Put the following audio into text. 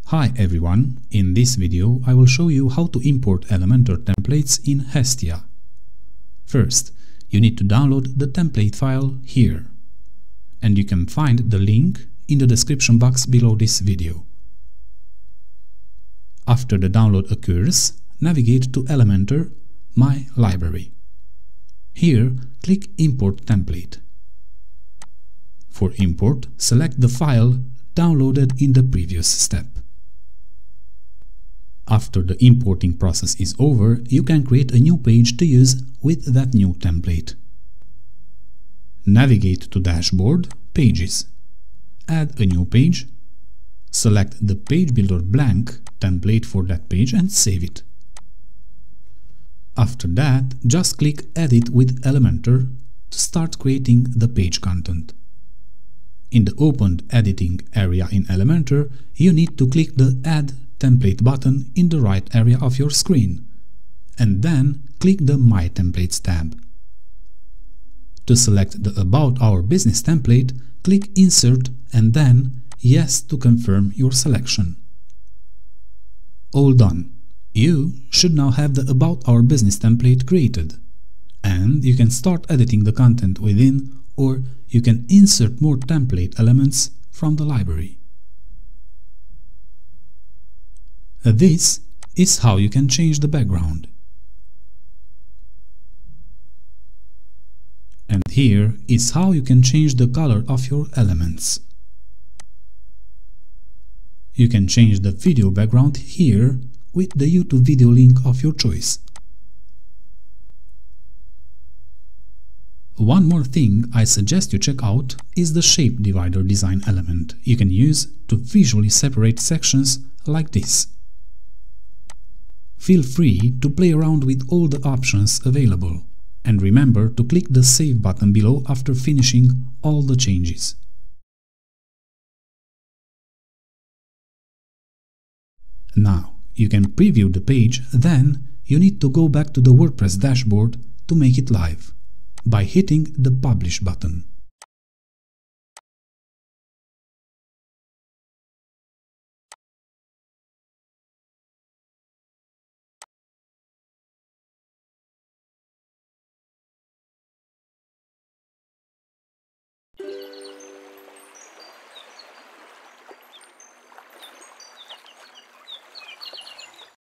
Hi everyone, in this video I will show you how to import Elementor templates in Hestia. First, you need to download the template file here, and you can find the link in the description box below this video. After the download occurs, navigate to Elementor, My Library. Here, click Import Template. For import, select the file downloaded in the previous step. After the importing process is over, you can create a new page to use with that new template. Navigate to Dashboard, Pages. Add a new page. Select the Page Builder blank template for that page and save it. After that, just click Edit with Elementor to start creating the page content. In the opened editing area in Elementor, you need to click the Add Template button in the right area of your screen, and then click the My Templates tab. To select the About Our Business template, click Insert and then Yes to confirm your selection. All done. You should now have the About Our Business template created, and you can start editing the content within, or you can insert more template elements from the library. This is how you can change the background. And here is how you can change the color of your elements. You can change the video background here with the YouTube video link of your choice. One more thing I suggest you check out is the shape divider design element you can use to visually separate sections like this. Feel free to play around with all the options available, and remember to click the Save button below after finishing all the changes. Now you can preview the page, then you need to go back to the WordPress dashboard to make it live by hitting the Publish button.